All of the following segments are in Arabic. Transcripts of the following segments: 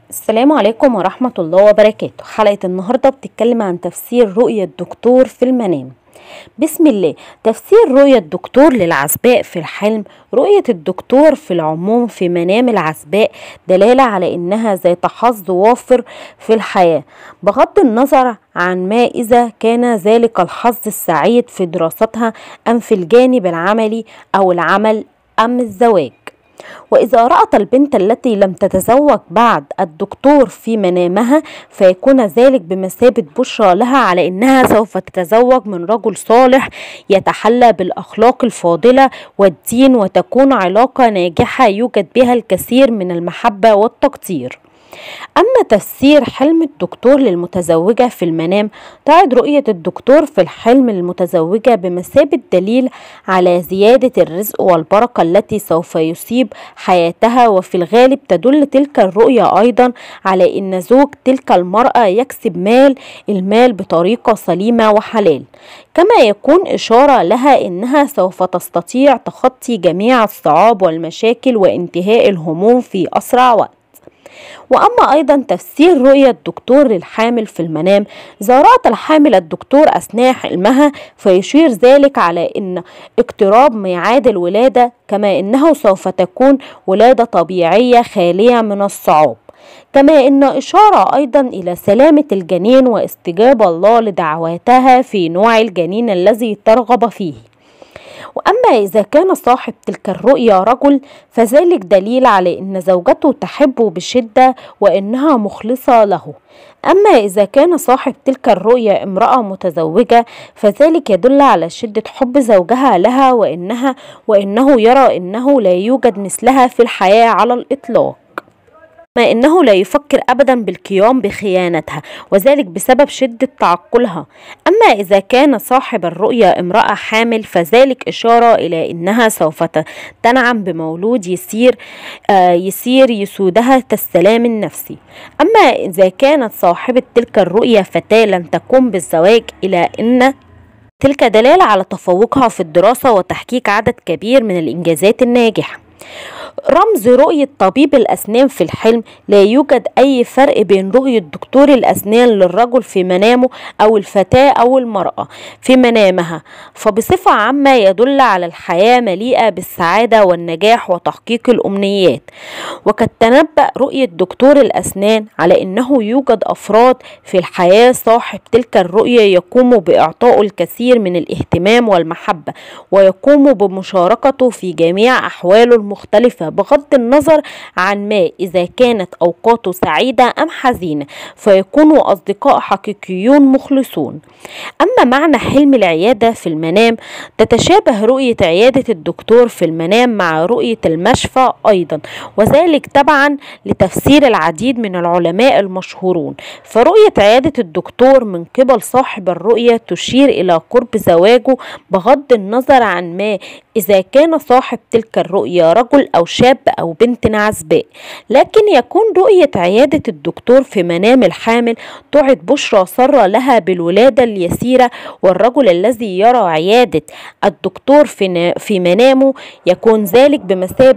السلام عليكم ورحمة الله وبركاته. حلقة النهاردة بتتكلم عن تفسير رؤية الدكتور في المنام. بسم الله. تفسير رؤية الدكتور للعزباء في الحلم. رؤية الدكتور في العموم في منام العزباء دلالة على إنها ذات حظ وافر في الحياة، بغض النظر عن ما إذا كان ذلك الحظ السعيد في دراستها أم في الجانب العملي أو العمل أم الزواج. وإذا رأت البنت التي لم تتزوج بعد الدكتور في منامها فيكون ذلك بمثابة بشرى لها على أنها سوف تتزوج من رجل صالح يتحلى بالأخلاق الفاضلة والدين، وتكون علاقة ناجحة يوجد بها الكثير من المحبة والتقدير. أما تفسير حلم الدكتور للمتزوجة في المنام، تعد رؤية الدكتور في الحلم للمتزوجة بمثابة دليل على زيادة الرزق والبركة التي سوف يصيب حياتها، وفي الغالب تدل تلك الرؤية أيضا على أن زوج تلك المرأة يكسب المال بطريقة سليمة وحلال، كما يكون إشارة لها أنها سوف تستطيع تخطي جميع الصعاب والمشاكل وانتهاء الهموم في أسرع وقت. وأما أيضا تفسير رؤية الدكتور للحامل في المنام، إذا رأت الحامل الدكتور أثناء حلمها فيشير ذلك على أن اقتراب ميعاد الولادة، كما أنه سوف تكون ولادة طبيعية خالية من الصعاب، كما أن إشارة أيضا إلى سلامة الجنين واستجابة الله لدعواتها في نوع الجنين الذي ترغب فيه. وأما إذا كان صاحب تلك الرؤيا رجل فذلك دليل على أن زوجته تحبه بشدة وأنها مخلصة له. أما إذا كان صاحب تلك الرؤيا امرأة متزوجة فذلك يدل على شدة حب زوجها لها وإنه يرى أنه لا يوجد مثلها في الحياة على الإطلاق، ما إنه لا يفكر أبدا بالقيام بخيانتها، وذلك بسبب شدة تعقلها. أما إذا كان صاحب الرؤيا امرأة حامل فذلك إشارة إلى أنها سوف تنعم بمولود يسير يسودها السلام النفسي. أما إذا كانت صاحبة تلك الرؤيا فتاة لن تقوم بالزواج، إلى أن تلك دلالة على تفوقها في الدراسة وتحقيق عدد كبير من الإنجازات الناجحة. رمز رؤية طبيب الأسنان في الحلم، لا يوجد أي فرق بين رؤية دكتور الأسنان للرجل في منامه أو الفتاة أو المرأة في منامها، فبصفة عامة يدل على الحياة مليئة بالسعادة والنجاح وتحقيق الأمنيات. وقد تنبأ رؤية دكتور الأسنان على أنه يوجد أفراد في الحياة صاحب تلك الرؤية يقوم بإعطاء الكثير من الاهتمام والمحبة، ويقوم بمشاركته في جميع أحواله المختلفة بغض النظر عن ما إذا كانت أوقاته سعيدة أم حزينة، فيكونوا أصدقاء حقيقيون مخلصون. أما معنى حلم العيادة في المنام، تتشابه رؤية عيادة الدكتور في المنام مع رؤية المشفى أيضا، وذلك تبعا لتفسير العديد من العلماء المشهورون. فرؤية عيادة الدكتور من قبل صاحب الرؤية تشير إلى قرب زواجه بغض النظر عن ما إذا كان صاحب تلك الرؤية رجل أو شاب أو بنت عزباء. لكن يكون رؤية عيادة الدكتور في منام الحامل تعد بشرى سارة لها بالولادة اليسيرة، والرجل الذي يرى عيادة الدكتور في منامه يكون ذلك بمثابة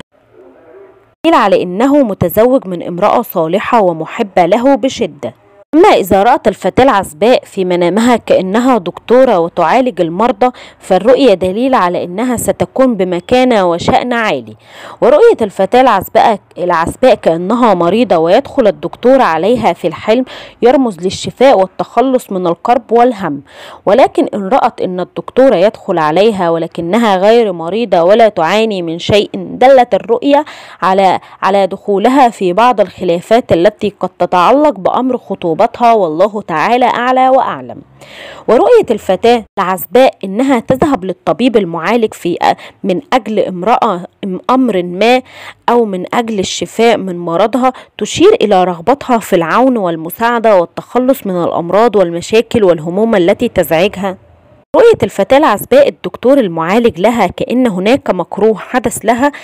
دليل على أنه متزوج من امرأة صالحة ومحبة له بشدة. أما إذا رأت الفتاة العزباء في منامها كأنها دكتورة وتعالج المرضى فالرؤية دليل على أنها ستكون بمكانة وشأن عالي. ورؤية الفتاة العزباء كأنها مريضة ويدخل الدكتور عليها في الحلم يرمز للشفاء والتخلص من الكرب والهم. ولكن إن رأت أن الدكتور يدخل عليها ولكنها غير مريضة ولا تعاني من شيء دلت الرؤية على دخولها في بعض الخلافات التي قد تتعلق بأمر خطوبة، والله تعالى أعلى وأعلم. ورؤية الفتاة العزباء إنها تذهب للطبيب المعالج من أجل أمر ما أو من أجل الشفاء من مرضها تشير إلى رغبتها في العون والمساعدة والتخلص من الأمراض والمشاكل والهموم التي تزعجها. رؤية الفتاة العزباء الدكتور المعالج لها كأن هناك مكروه حدث لها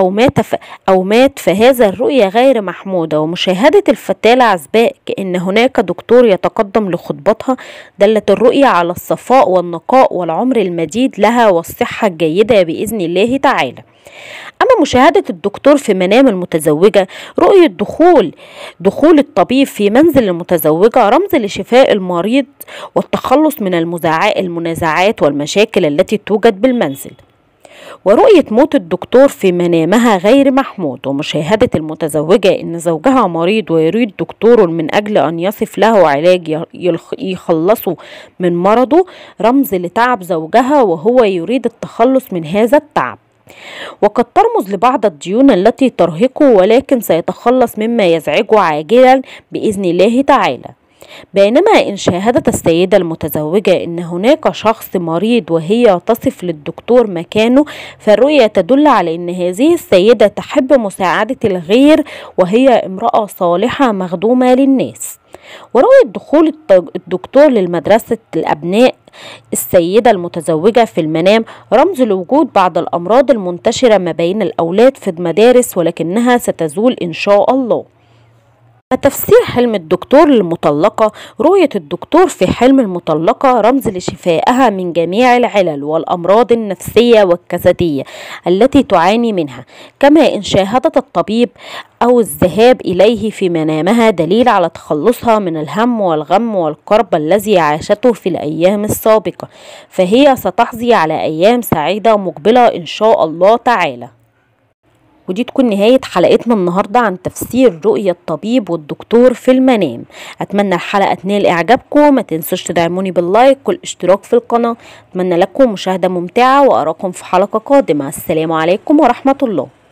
أو مات فهذا الرؤية غير محمودة. ومشاهدة الفتاة العزباء كأن هناك دكتور يتقدم لخطبتها دلت الرؤية على الصفاء والنقاء والعمر المديد لها والصحة الجيدة بإذن الله تعالى. أما مشاهدة الدكتور في منام المتزوجة، رؤية دخول الطبيب في منزل المتزوجة رمز لشفاء المريض والتخلص من المنازعات والمشاكل التي توجد بالمنزل. ورؤية موت الدكتور في منامها غير محمود، ومشاهدة المتزوجة إن زوجها مريض ويريد دكتور من أجل أن يصف له علاج يخلصه من مرضه رمز لتعب زوجها وهو يريد التخلص من هذا التعب. وقد ترمز لبعض الديون التي ترهقه، ولكن سيتخلص مما يزعجه عاجلا بإذن الله تعالى. بينما إن شاهدت السيدة المتزوجة إن هناك شخص مريض وهي تصف للدكتور مكانه، فالرؤية تدل على إن هذه السيدة تحب مساعدة الغير وهي امرأة صالحة مخدومة للناس. ورؤية دخول الدكتور للمدرسة الأبناء السيدة المتزوجة في المنام رمز لوجود بعض الأمراض المنتشرة ما بين الأولاد في المدارس، ولكنها ستزول إن شاء الله. تفسير حلم الدكتور للمطلقة، رؤية الدكتور في حلم المطلقة رمز لشفائها من جميع العلل والأمراض النفسية والجسدية التي تعاني منها. كما إن شاهدت الطبيب أو الذهاب إليه في منامها دليل على تخلصها من الهم والغم والكرب الذي عاشته في الأيام السابقة، فهي ستحظي على أيام سعيدة مقبلة إن شاء الله تعالى. ودي تكون نهاية حلقتنا النهاردة عن تفسير رؤية الطبيب والدكتور في المنام. أتمنى الحلقة تنال إعجابكم، ما تنسوش تدعموني باللايك والاشتراك في القناة. أتمنى لكم مشاهدة ممتعة وأراكم في حلقة قادمة. السلام عليكم ورحمة الله.